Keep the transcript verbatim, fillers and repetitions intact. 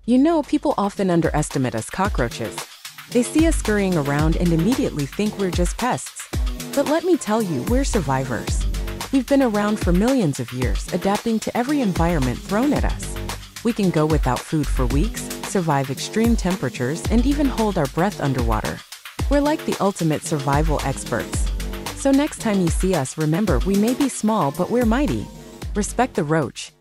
You know, people often underestimate us cockroaches. They see us scurrying around and immediately think we're just pests. But let me tell you, we're survivors. We've been around for millions of years, adapting to every environment thrown at us. We can go without food for weeks, survive extreme temperatures, and even hold our breath underwater. We're like the ultimate survival experts. So next time you see us, remember, we may be small, but we're mighty. Respect the roach.